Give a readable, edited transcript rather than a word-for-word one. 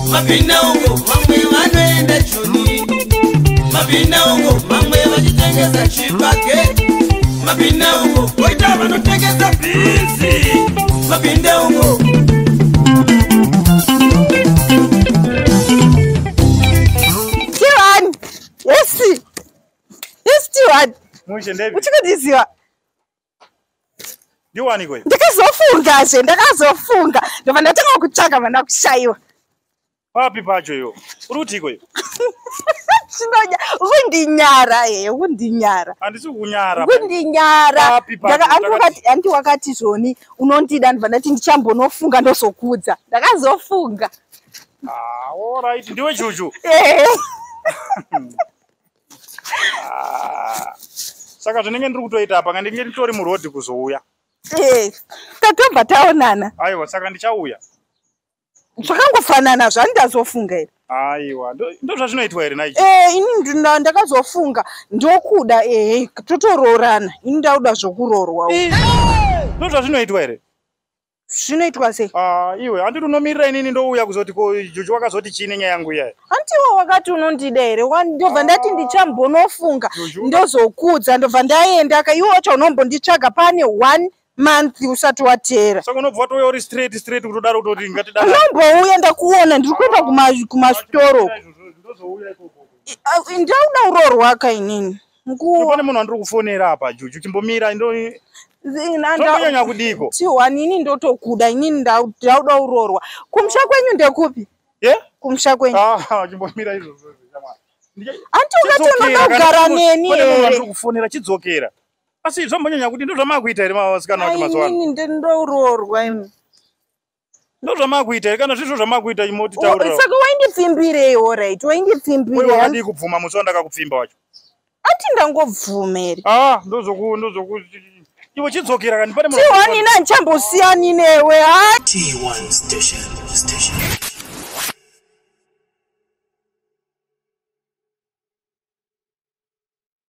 mapinda uko mamwe vanoenda joni, mapinda uko mamwe vachitengesa chipake, mapinda uko koita vanotengesa bhinzi, mapinda uko Tiwani, yesi, yesi Tiwani. Mwishe ndevi. Uchikadiziwa. Ndiwani kwe? Ndakazofunga zve, ndakazofunga. Ndova ndatanga kutsvaga vana kushaiwa. Papi pacho yo? Uruti kwe? Chinonya, kundinyara ye, kundinyara. Handisi kunyara. Kundinyara. Papi pacho. Andi wakati zvoni unondida ndova ndati ndichambonofunga ndozokudza. Ndakazofunga. Ah, all right. Ndiwe chuchu. Saka zvinenge ndiri kutoita apa ngandinge nditori murodhi kuzouya. Tatobva taonana. Aiwa, saka ndichauya. Zvakangofanana zvandazofunga here. Aiwa, ndo zvazvinoitwa here naichi. Ini ndakazofunga ndokuda totoroorana. Ini ndauda zvokuroorwa. Ndo zvazvinoitwa here. Zvinoitwa sei? Iwe handiri unomirira inini ndouya kuzoti Jojo wakazoti chini nyaya yangu iya. Antiwo wakati unondida here. Ndobva ndati ndichambonofunga ndozokudza ndobva ndaenda iwe wacho unombonditsvaga pane 1 month usati watera. Saka unobva watouya uri straight kutodaro kutoti ngatidaro. Unombouya ndakuona ndiri kuenda kumastoro. Ndozouya ikoko. Ndauda uroorwa ka inini. Pane munhu andiri kufonera apa Jojo chimbomira Ndonyanya kudiko. Tiwani ini ndotokuda inini ndauda uroorwa. Kumusha kwenyu ndekupi? Kumusha kwenyu. Chimbomira izvozvo jamani. Anti ukati unogara neni here. Pane munhu andiri kufonera chidzokera. Asi zvambonyanya kuti ndozvamakuita here Vasikana kuti mazuva ano. Inini ndouroorwa ini. Ndozvamakuita here kana zvizvo zvamakuita imoti taura. Saka waindipfimbirei alright, waindipfimbirei. Wewe wakadi kubvuma musi wandakakupfimba wacho. Ati ndangobvumeri. Ndozoku iwe chidzokera kani pane munhu. Tiwani nandichambosiyani newe. T1 station.